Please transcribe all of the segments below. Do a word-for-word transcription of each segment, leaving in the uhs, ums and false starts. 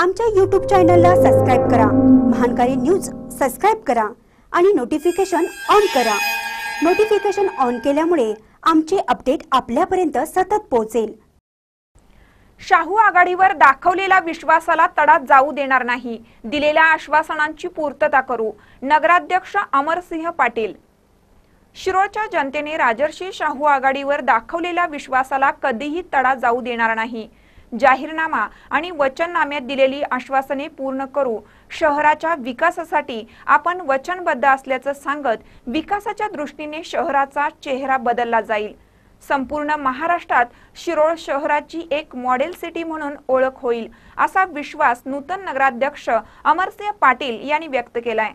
आमच्या यूट्यूब चॅनलला सबस्क्राइब करा, महानकारी न्यूज सबस्क्राइब करा आणि नोटिफिकेशन ऑन करा। नोटिफिकेशन ऑन केल्यामुळे आमचे अपडेट आपल्यापर्यंत सतत पोहोचेल। शाहू आघाडीवर दाखवलेला विश्वासाला तडा जाऊ देणार नाही, दिलेल्या आश्वासनांची पूर्तता करू, नगराध्यक्ष अमरसिंह पाटील। शिरोळच्या जनतेने राजर्षी शाहू आघाडीवर दाखवलेल्या विश्वासाला कधीही तडा जाऊ देणार नाही। जाहीरनामा आणि वचननाम्यात दिलेली आश्वासने पूर्ण करू, शहराच्या विकासासाठी आपण वचनबद्ध असल्याचं सांगत विकासाच्या दृष्टीने शहराचा चेहरा बदलला जाईल। संपूर्ण महाराष्ट्रात शिरोळ शहराची एक मॉडेल सिटी म्हणून ओळख होईल, असा विश्वास नूतन नगराध्यक्ष अमरसिंह पाटील यांनी व्यक्त केलाय।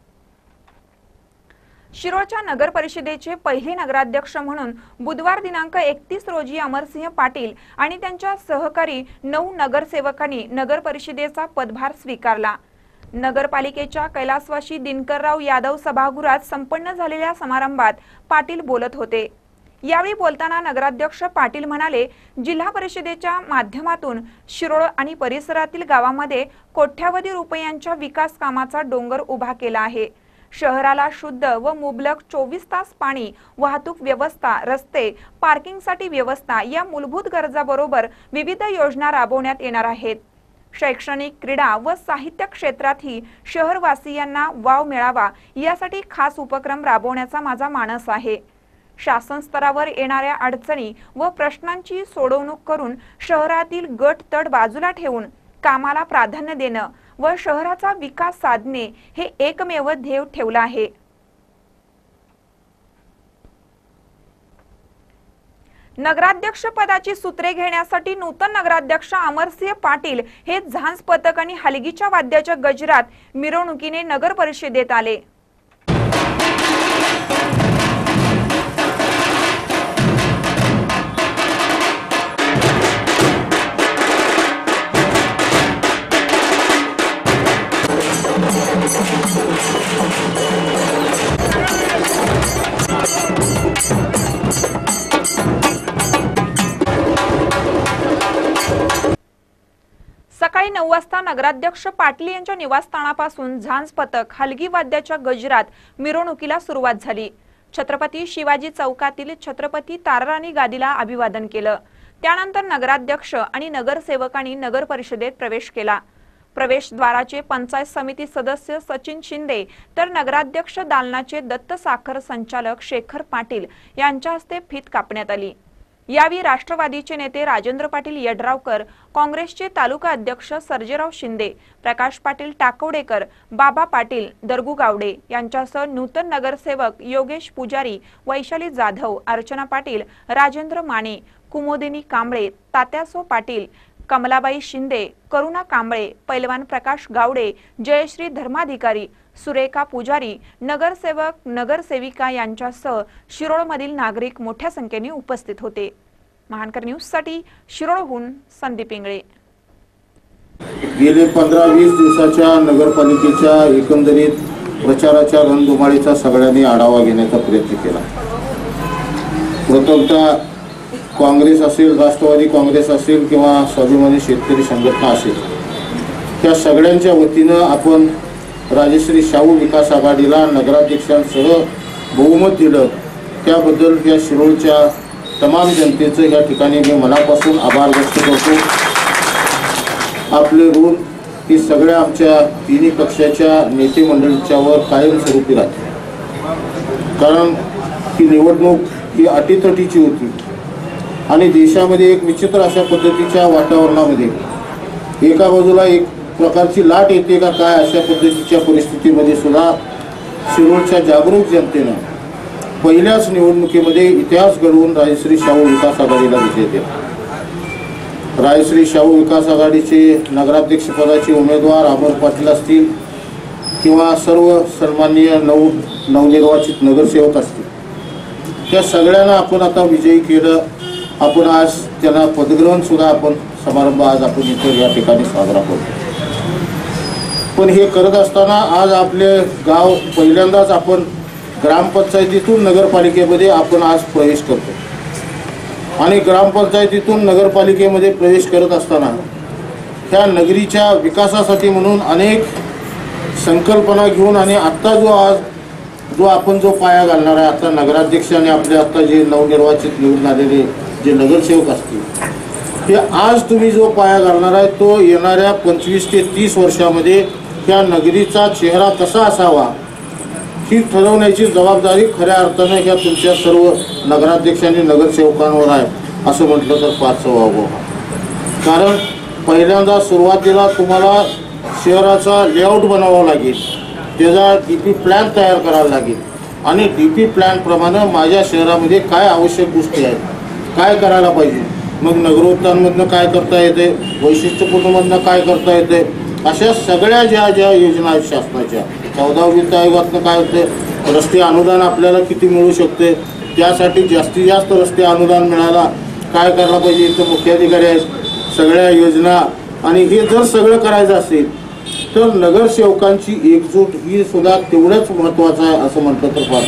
शिरोळच्या नगर परिषदेचे पहिले नगराध्यक्ष म्हणून बुधवार दिनांक एकतीस रोजी अमरसिंह पाटील आणि त्यांच्या सहकारी नऊ नगरसेवकांनी नगर परिषदेचा पदभार स्वीकारला। नगरपालिकेच्या कैलासवासी दिनकरराव यादव सभागृहात संपन्न झालेल्या समारंभात पाटील बोलत होते। यावेळी बोलताना नगराध्यक्ष पाटील म्हणाले, जिल्हा परिषदेच्या माध्यमातून शिरोळ आणि परिसरातील गावांमध्ये कोट्यावधी रुपयांच्या विकास कामाचा डोंगर उभा केला आहे। शहराला शुद्ध व मुबलक चोवीस तास पाणी, वाहतूक व्यवस्था, रस्ते, पार्किंगसाठी व्यवस्था या मूलभूत गरजाबरोबर विविध योजना राबवण्यात येणार आहेत। शैक्षणिक, क्रीडा व साहित्य क्षेत्रातही शहरवासियांना वाव मिळावा यासाठी खास उपक्रम राबवण्याचा माझा मानस आहे। शासन स्तरावर येणाऱ्या अडचणी व प्रश्नांची सोडवणूक करून शहरातील गट तट बाजूला ठेवून कामाला प्राधान्य देणं व शहराचा विकास साधणे हे एकमेव ध्येय ठेवलं आहे। नगराध्यक्ष पदाची सूत्रे घेण्यासाठी नूतन नगराध्यक्ष अमरसिंह पाटील हे झांज पथक आणि हलगीच्या वाद्याच्या गजरात मिरवणुकीने नगर परिषदेत आले। सकाळी नऊ वाजता नगराध्यक्ष पाटील यांच्या निवासस्थानापासून झांज पथक हलगी वाद्याच्या गजरात मिरवणुकीला सुरुवात झाली। छत्रपती शिवाजी चौकातील छत्रपती ताराराणी गादीला अभिवादन केलं। त्यानंतर नगराध्यक्ष आणि नगरसेवकांनी नगर परिषदेत प्रवेश केला। प्रवेशद्वाराचे पंचायत समिती सदस्य सचिन शिंदे तर नगराध्यक्ष दालनाचे दत्त साखर संचालक शेखर पाटील यांच्या हस्ते फीत कापण्यात आली। यावेळी राष्ट्रवादीचे नेते राजेंद्र पाटील यड्रावकर, काँग्रेसचे तालुका अध्यक्ष सर्जेराव शिंदे, प्रकाश पाटील टाकवडेकर, बाबा पाटील, दरगू गावडे यांच्यासह नूतन नगरसेवक योगेश पुजारी, वैशाली जाधव, अर्चना पाटील, राजेंद्र माने, कुमोदिनी कांबळे, तात्यासो पाटील, कमलाबाई शिंदे, करुणा कांबळे, पैलवान प्रकाश गावडे, जयश्री धर्माधिकारी, सुरेखा पुजारी, नगरसेवक, नगरसेविका यांच्यासह शिरोळमधील नागरिक मोठ्या संख्येने उपस्थित होते। महानकर न्यूज साठी शिरोळहून संदीप इंगळे। गेले पंधरा वीस दिवसाच्या नगरपालिकेच्या एकंदरीत प्रचाराच्या रणधुमाळीचा सगळ्यांनी आढावा घेण्याचा प्रयत्न केला। प्रथमतः काँग्रेस असेल, राष्ट्रवादी काँग्रेस असेल किंवा स्वाभिमानी शेतकरी संघटना असेल, त्या सगळ्यांच्या वतीनं आपण राजश्री शाहू विकास आघाडीला नगराध्यक्षांसह बहुमत दिलं, त्याबद्दल या शिरोळच्या तमाम जनतेचं या ठिकाणी मी मनापासून आभार व्यक्त करतो। आपले ऋण ही सगळ्या आमच्या तिन्ही पक्षाच्या नेते मंडळींच्यावर कायमस्वरूपी राहते, कारण ही निवडणूक ही अटीतटीची होती आणि देशामध्ये एक विचित्र अशा पद्धतीच्या वातावरणामध्ये एका बाजूला एक प्रकारची लाट येते का काय अशा पद्धतीच्या परिस्थितीमध्ये सुद्धा शिरोळच्या जागरूक जनतेनं पहिल्याच निवडणुकीमध्ये इतिहास घडवून राजश्री शाहू विकास आघाडीला विजय दिला। राजश्री शाहू विकास आघाडीचे नगराध्यक्षपदाचे उमेदवार अमर पाटील असतील किंवा सर्व सन्माननीय नऊ नवनिर्वाचित नगरसेवक असतील, त्या सगळ्यांना आपण आता विजयी केलं। आपण आज त्यांना पदग्रहण सुद्धा आपण समारंभ आज आपण इथे या ठिकाणी साजरा करतो। पण हे करत असताना आज आपले गाव पहिल्यांदाच आपण ग्रामपंचायतीतून नगरपालिकेमध्ये आपण आज प्रवेश करतो आणि ग्रामपंचायतीतून नगरपालिकेमध्ये प्रवेश करत असताना ह्या नगरीच्या विकासासाठी म्हणून अनेक संकल्पना घेऊन आणि आत्ता जो आज जो आपण जो पाया घालणार आहे, आता नगराध्यक्ष आणि आपले आता जे नवनिर्वाचित निवडून आलेले जे नगरसेवक असतील, ते आज तुम्ही जो पाया घालणार आहे तो येणाऱ्या पंचवीस ते तीस वर्षामध्ये त्या नगरीचा चेहरा कसा असावा ही ठरवण्याची जबाबदारी खऱ्या अर्थानं ह्या तुमच्या सर्व नगराध्यक्ष आणि नगरसेवकांवर आहे असं म्हटलं तर फारसं व्हावं. कारण पहिल्यांदा सुरुवातीला तुम्हाला शहराचा लेआउट बनवावा लागेल, त्याचा डी पी प्लॅन तयार करावा लागेल आणि डी पी प्लॅनप्रमाणे माझ्या शहरामध्ये काय आवश्यक गोष्टी आहेत, काय करायला पाहिजे, मग नगरोत्थानमधनं काय करता येते, वैशिष्ट्यपूर्णमधनं काय करता येते, अशा सगळ्या ज्या ज्या योजना आहेत शासनाच्या, चौदा वित्त आयोगातनं काय होते, रस्ते अनुदान आपल्याला किती मिळू शकते, त्यासाठी जास्तीत जास्त रस्ते अनुदान मिळायला काय करायला पाहिजे, इथं मुख्याधिकारी आहेत, सगळ्या योजना, आणि हे जर सगळं करायचं असेल तर नगरसेवकांची एकजूट ही सुद्धा तेवढंच महत्त्वाचं आहे असं म्हटलं तर फार.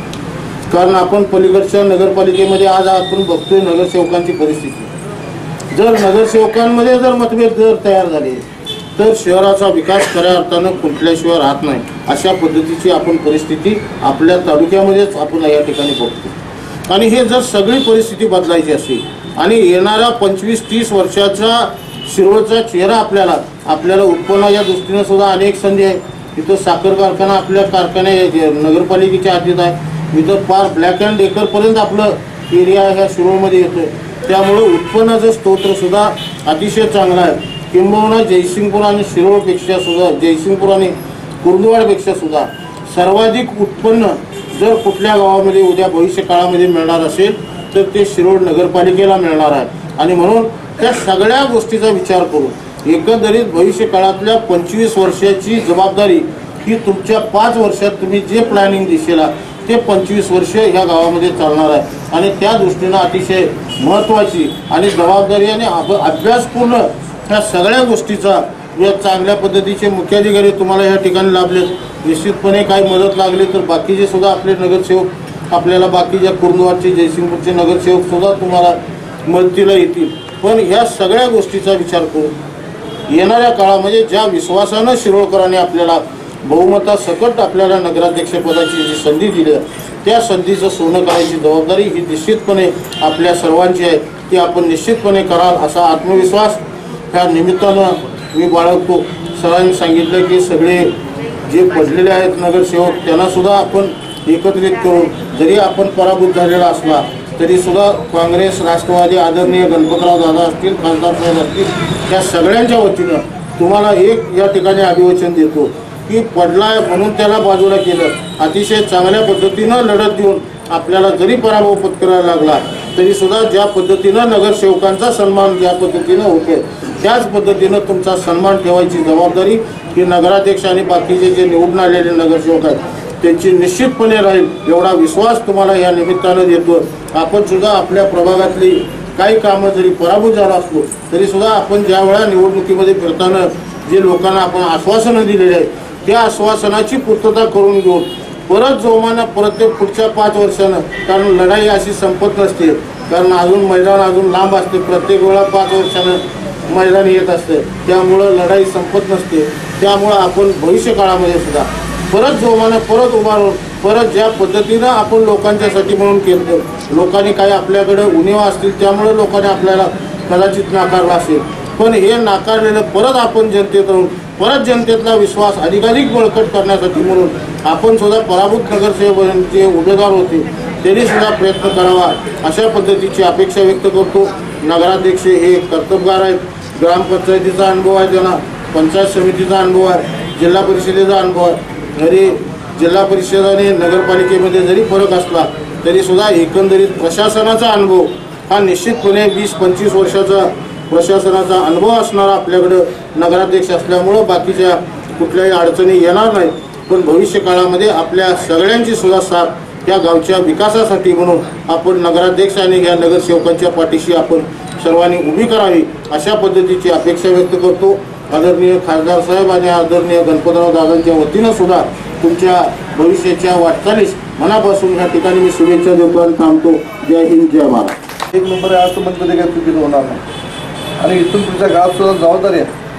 कारण आपण पलीकडच्या नगरपालिकेमध्ये आज आपण बघतोय नगरसेवकांची परिस्थिती, जर नगरसेवकांमध्ये जर मतभेद जर तयार झाले तर शहराचा विकास खऱ्या अर्थानं कुठल्याशिवाय राहत नाही. अशा पद्धतीची आपण परिस्थिती आपल्या तालुक्यामध्येच आपण या ठिकाणी बघतो. आणि हे जर सगळी परिस्थिती बदलायची असेल आणि येणाऱ्या पंचवीस तीस वर्षाचा शिरोळचा चेहरा आपल्याला आपल्याला उत्पन्नाच्या दृष्टीनं सुद्धा अनेक संधी आहे. इथं साखर कारखाना आपल्या कारखाने नगरपालिकेच्या हातीत आहे, इथं फार ब्लॅक अँड डेकरपर्यंत आपलं एरिया ह्या शिरोळमध्ये येतोय. त्यामुळं उत्पन्नाचं स्तोत्र सुद्धा अतिशय चांगला आहे. किंबहुना जयसिंगपूर आणि शिरोळपेक्षा सुद्धा जयसिंगपूर आणि कुर्डुवाडपेक्षा सुद्धा सर्वाधिक उत्पन्न जर कुठल्या गावामध्ये उद्या भविष्य काळामध्ये मिळणार असेल तर ते शिरोळ नगरपालिकेला मिळणार आहे. आणि म्हणून त्या सगळ्या गोष्टीचा विचार करून एकंदरीत भविष्य काळातल्या पंचवीस वर्षाची जबाबदारी ही तुमच्या पाच वर्षात तुम्ही जे प्लॅनिंग दिसेल ते पंचवीस वर्ष ह्या गावामध्ये चालणार आहे. आणि त्या दृष्टीनं अतिशय महत्त्वाची आणि जबाबदारी आणि अभ्यासपूर्ण ह्या सगळ्या गोष्टीचा या चांगल्या पद्धतीचे मुख्याधिकारी तुम्हाला या ठिकाणी लाभले. निश्चितपणे काही मदत लागली तर बाकीचे सुद्धा आपले नगरसेवक आपल्याला बाकीच्या कुर्डुवाडचे जयसिंगपूरचे नगरसेवक सुद्धा तुम्हाला मदतीला येतील. पण ह्या सगळ्या गोष्टीचा विचार करून येणाऱ्या काळामध्ये ज्या विश्वासानं शिरोळकरांनी आपल्याला बहुमतासकट आपल्याला नगराध्यक्षपदाची जी संधी दिली त्या संधीचं सोनं करायची जबाबदारी ही निश्चितपणे आपल्या सर्वांची आहे. ती आपण निश्चितपणे कराल असा आत्मविश्वास ह्या निमित्तानं मी बाळगतो. सरांनी सांगितलं की सगळे जे पडलेले आहेत नगरसेवक त्यांनासुद्धा आपण एकत्रित करून जरी आपण पराभूत झालेला असला तरी सुद्धा काँग्रेस, राष्ट्रवादी, आदरणीय गणपतराव दादा असतील, खासदार साहेब असतील, त्या सगळ्यांच्या वतीनं तुम्हाला एक या ठिकाणी अभिवचन देतो की पडलाय म्हणून त्याला बाजूला केलं, अतिशय चांगल्या पद्धतीनं लढत देऊन आपल्याला जरी पराभव पत्करायला लागला तरी सुद्धा ज्या पद्धतीनं नगरसेवकांचा सन्मान ज्या पद्धतीनं होतोय त्याच पद्धतीनं तुमचा सन्मान ठेवायची जबाबदारी ही नगराध्यक्ष आणि बाकीचे जे निवडून आलेले नगरसेवक आहेत त्यांची निश्चितपणे राहील एवढा विश्वास तुम्हाला या निमित्तानं देतो. आपण सुद्धा आपल्या प्रभागातली काही कामं जरी पराभूत झाला असलो तरी सुद्धा आपण ज्या वेळा निवडणुकीमध्ये फिरताना जे लोकांना आपण आश्वासनं दिलेली आहेत त्या आश्वासनाची पूर्तता करून घेऊन परत जोमानं परत ते पुढच्या पाच वर्षानं, कारण लढाई अशी संपत नसते, कारण अजून मैदान अजून लांब असते, प्रत्येक वेळा पाच वर्षानं मैदान येत असते, त्यामुळं लढाई संपत नसते. त्यामुळं आपण भविष्य काळामध्ये सुद्धा परत जोमानं परत उभारून परत ज्या पद्धतीनं आपण लोकांच्यासाठी म्हणून केलं, लोकांनी काही आपल्याकडे उणिवा असतील त्यामुळे लोकांनी आपल्याला कदाचित नाकारला असेल, पण हे नाकारलेलं परत आपण जनतेत राहून परत जनतेतला विश्वास अधिकाधिक बळकट करण्यासाठी म्हणून आपण सुद्धा पराभूत नगरसेवक जे उमेदवार होते त्यांनी सुद्धा प्रयत्न करावा अशा पद्धतीची अपेक्षा व्यक्त करतो. नगराध्यक्ष हे कर्तबगार आहेत, ग्रामपंचायतीचा अनुभव आहे, त्यांना पंचायत समितीचा अनुभव आहे, जिल्हा परिषदेचा अनुभव आहे. जरी जिल्हा परिषद आणि नगरपालिकेमध्ये जरी फरक असला तरी सुद्धा एकंदरीत प्रशासनाचा अनुभव हा निश्चितपणे वीस पंचवीस वर्षाचा प्रशासनाचा अनुभव असणारा आपल्याकडं नगराध्यक्ष असल्यामुळं बाकीच्या कुठल्याही अडचणी येणार नाहीत. पण भविष्य काळामध्ये आपल्या सगळ्यांची सुद्धा साथ या गावच्या विकासासाठी म्हणून आपण नगराध्यक्ष आणि या नगरसेवकांच्या पाठीशी आपण सर्वांनी उभी करावी अशा पद्धतीची अपेक्षा व्यक्त करतो. आदरणीय खासदार साहेब आणि आदरणीय गणपतराव दादांच्या वतीनं सुद्धा तुमच्या भविष्याच्या वाटचालीस मनापासून या ठिकाणी मी शुभेच्छा देतो आणि थांबतो. जय हिंद, जय महाराष्ट्र. एक नंबर आहे असं म्हणतो ते काय चुकीचं होणार नाही. आणि इथून तुमच्या गावात सुद्धा जबाबदारी आहे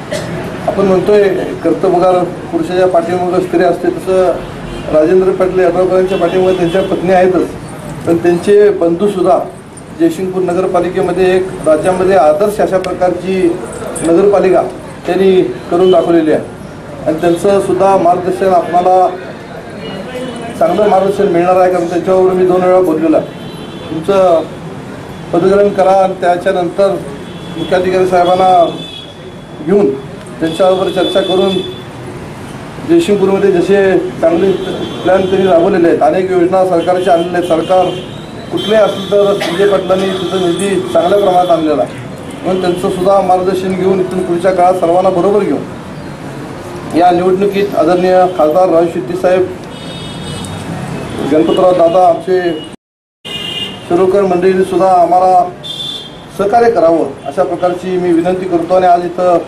आपण म्हणतोय कर्तबगार पुरुषाच्या पाठीमागं स्त्री असते, तसं राजेंद्र पाटील यड्रावकरांच्या पाठीमागं त्यांच्या पत्नी आहेतच, पण त्यांचे बंधूसुद्धा जयसिंगपूर नगरपालिकेमध्ये एक राज्यामध्ये आदर्श अशा प्रकारची नगरपालिका त्यांनी करून दाखवलेली आहे आणि त्यांचं सुद्धा मार्गदर्शन आपल्याला चांगलं मार्गदर्शन मिळणार आहे. कारण त्यांच्यावर मी दोन वेळा बोललेलो आहे. तुमचं पदग्रहण करा आणि त्याच्यानंतर मुख्याधिकारी साहेबांना घेऊन त्यांच्याबरोबर चर्चा करून जयसिंगपूरमध्ये जसे चांगले प्लॅन त्यांनी राबवलेले आहेत, अनेक योजना सरकारच्या आणलेल्या आहेत. सरकार कुठलेही असलं तर विजय पाटलांनी तिथं निधी चांगल्या प्रमाणात आणलेला आहे. म्हणून त्यांचं सुद्धा मार्गदर्शन घेऊन इथून पुढच्या काळात सर्वांना बरोबर घेऊन या निवडणुकीत आदरणीय खासदार राजू शेट्टी साहेब, गणपतराव दादा, आमचे शिरोडकर मंडळींनी सुद्धा आम्हाला सहकार्य करावं अशा प्रकारची मी विनंती करतो. आणि आज इथं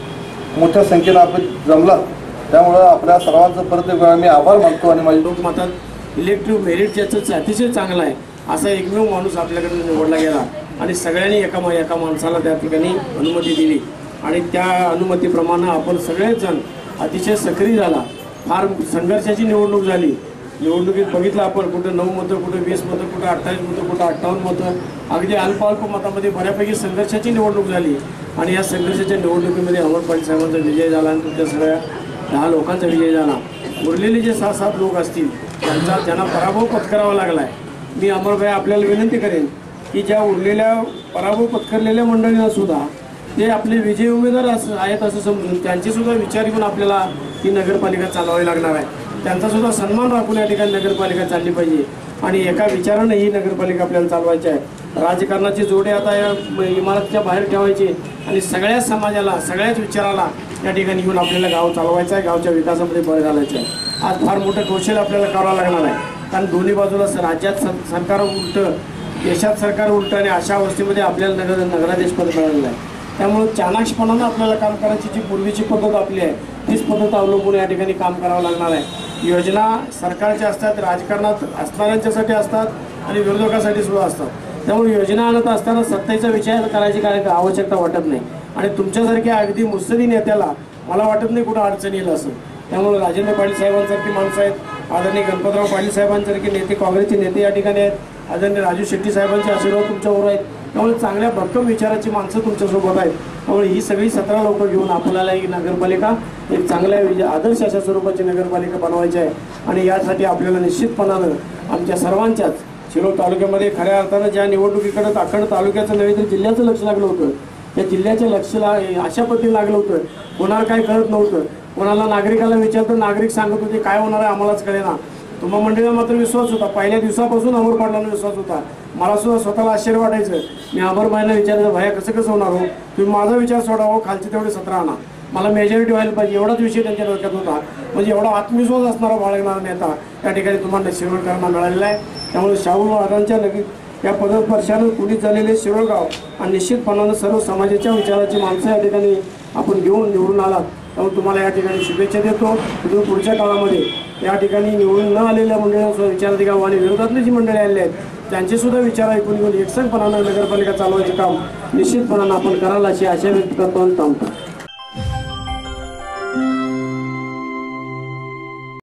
मोठ्या संख्येनं आपण जमला त्यामुळं आपल्या सर्वांचं परत एक वेळा मी आभार मानतो. आणि माझी लोकमतात इलेक्ट्रिक मेरिट ज्याचं अतिशय चांगला आहे असा एकमेव माणूस आपल्याकडे निवडला गेला आणि सगळ्यांनी एका एका माणसाला त्या ठिकाणी अनुमती दिली आणि त्या अनुमतीप्रमाणे आपण सगळेच जण अतिशय सक्रिय झाला. फार संघर्षाची निवडणूक झाली. निवडणुकीत बघितलं आपण, कुठं नऊ मतं, कुठं वीस मतं, कुठं अठ्ठावीस मतं, कुठं अठ्ठावन्न मतं, अगदी अल्प अल्प मतामध्ये बऱ्यापैकी संघर्षाची निवडणूक झाली. आणि या संघर्षाच्या निवडणुकीमध्ये अमर पाटील साहेबांचा विजय झाला आणि तुमच्या सगळ्या दहा लोकांचा विजय झाला. उरलेले जे सहा सात लोक असतील त्यांचा ज्यांना पराभव पत्करावा लागला आहे, मी अमरभाई आपल्याला विनंती करेन की ज्या उरलेल्या पराभव पत्करलेल्या मंडळींना सुद्धा ते आपले विजयी उमेदवार असं आहेत असं समजून त्यांचीसुद्धा विचार घेऊन आपल्याला ही नगरपालिका चालवावी लागणार आहे. त्यांचासुद्धा सन्मान राखून या ठिकाणी नगरपालिका चालली पाहिजे आणि एका विचारानं ही नगरपालिका आपल्याला चालवायची आहे. राजकारणाची जोडे आता या इमारतीच्या बाहेर ठेवायची आणि सगळ्याच समाजाला, सगळ्याच विचाराला या ठिकाणी येऊन आपल्याला गाव चालवायचं आहे, गावच्या विकासामध्ये भर घालायचं आहे. आज फार मोठं कौशल्य आपल्याला करावं लागणार आहे. कारण दोन्ही बाजूला राज्यात सरकार उलटं, देशात सरकार उलटं आणि अशा अवस्थेमध्ये आपल्याला नगर नगराध्यक्ष पद मिळालेलं आहे. त्यामुळे चाणाक्षपणानं आपल्याला काम करायची जी पूर्वीची पद्धत आपली आहे तीच पद्धत अवलंबून या ठिकाणी काम करावं लागणार आहे. योजना सरकारच्या असतात, राजकारणात असणाऱ्यांच्यासाठी असतात आणि विरोधकासाठी सुद्धा असतात. त्यामुळे योजना आणत असताना सत्तेचा विचार करायची काय आवश्यकता वाटत नाही आणि तुमच्यासारख्या अगदी मुत्सदी नेत्याला मला वाटत नाही कुठं अडचण येईल असं. त्यामुळे राजेंद्र पाटील साहेबांसारखी माणसं आहेत, आदरणीय गणपतराव पाटील साहेबांसारखे नेते, काँग्रेसचे नेते या ठिकाणी आहेत, आदरणीय राजू शेट्टी साहेबांचे आशीर्वाद तुमच्यावर आहेत. त्यामुळे चांगल्या भक्कम विचाराची माणसं तुमच्यासोबत आहेत. त्यामुळे ही सगळी सतरा लोकं घेऊन आपल्याला ही नगरपालिका एक चांगल्या आदर्श अशा स्वरूपाची नगरपालिका बनवायची आहे. आणि यासाठी आपल्याला निश्चितपणानं आमच्या सर्वांच्याच शिरोळ तालुक्यामध्ये खऱ्या अर्थानं ज्या निवडणुकीकडे अखंड तालुक्याचं नव्हे तर जिल्ह्याचं लक्ष लागलं होतं, त्या जिल्ह्याच्या लक्षला अशा पद्धतीने लागलं होतं. कोणाला काय कळत नव्हतं. कोणाला नागरिकाला विचारतं, नागरिक सांगत होते काय होणार आहे आम्हालाच कळेना. तुम्हा मंडळीला मात्र विश्वास होता. पहिल्या दिवसापासून अमर पाटलांना विश्वास होता. मला सुद्धा स्वतःला आश्चर्य वाटायचं. मी अमरबाईंना विचारायचं, भैया कसं कसं होणार हो, तुम्ही माझा विचार सोडा हो, खालचे तेवढे सतरा आणा, मला मेजॉरिटी व्हायला पाहिजे, एवढाच विषय त्यांच्या डोक्यात होता. म्हणजे एवढा आत्मविश्वास असणारा बाळगणारा नेता या ठिकाणी तुम्हाला शिरोळकरांना मिळालेला आहे. त्यामुळे शाहू महाराजांच्या लगेच या पदस्पर्शानं पुढील झालेले शिरोळगाव आणि निश्चितपणानं सर्व समाजाच्या विचाराची माणसं या ठिकाणी आपण घेऊन निवडून आलात. त्यामुळे तुम्हाला या ठिकाणी शुभेच्छा देतो. तुम्ही पुढच्या काळामध्ये या ठिकाणी निवडून न आलेल्या मंडळींना विचारात घ्यावं आणि विरोधातले जी मंडळी आलेली आहेत त्यांचेसुद्धा विचार ऐकून घेऊन एकसंघपणानं नगरपालिका चालवायचे काम निश्चितपणानं आपण कराल अशी आशा व्यक्त करतो आणि थांबतो.